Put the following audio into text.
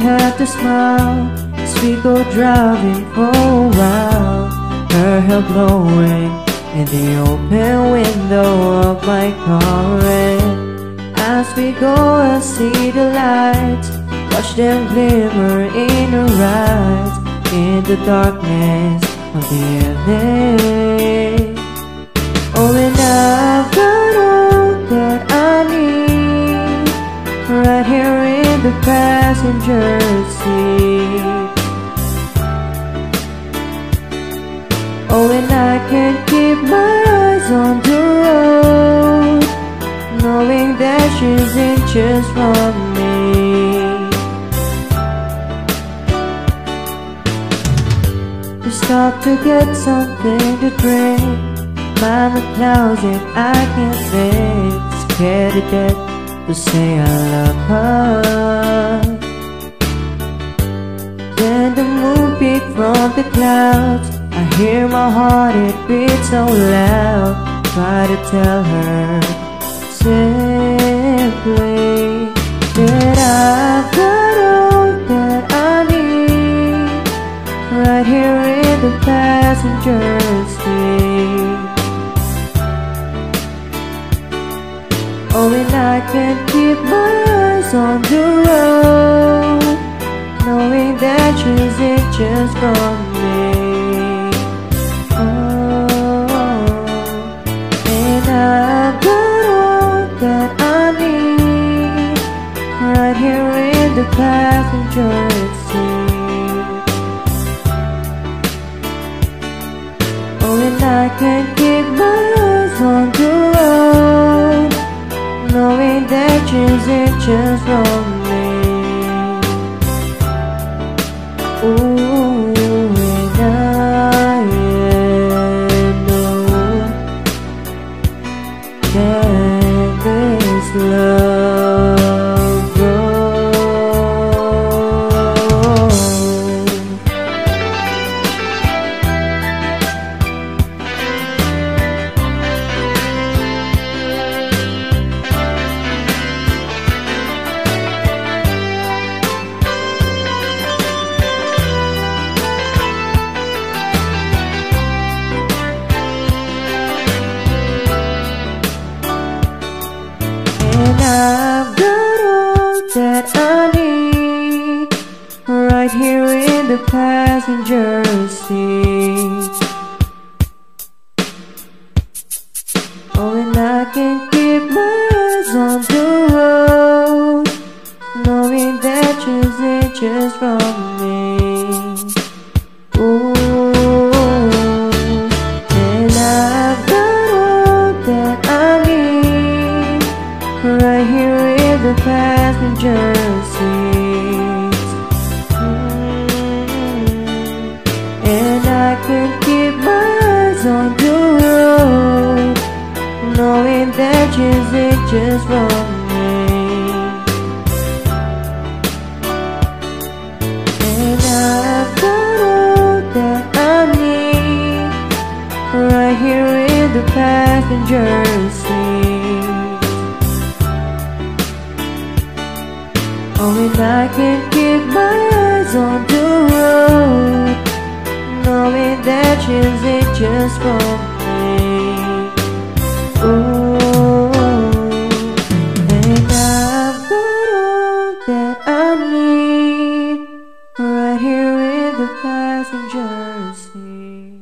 have to smile as we go driving for a while. Her hair blowing in the open window of my car, and as we go I see the lights, watch them glimmer in her eyes, in the darkness of the evening. Oh, and I've got all that I need right here in the passenger seat. Oh, and I can't keep my eyes on the road, knowing that she's inches from me. We stop to get something to drink. Mama clouds and I can't think, scared to death to say I love her. Then the moon peeked from the clouds, I hear my heart, it beats so loud. Try to tell her simply that I've got all that I need right here in the passenger seat. Oh, and I can't keep my eyes on the road, knowing that she's inches from me. Oh, and I've got all that I need right here in the passenger seat. Oh, and I can't keep my eyes on the road, knowing that she's inches from me. Ooh, and I know that this love grows. And I've got all that I need right here in the passenger seat. Oh, and I can keep my eyes on the road, knowing that she's inches from me. Ooh, and I've got all that I need right here in the passenger seat. And I can keep my eyes on the road, knowing that she's inches from me. And I've got all that I need right here in the passenger seat. Oh, and I can keep my eyes on the road, knowing that she's inches from me. Ooh, and I've got all that I need right here in the passenger seat.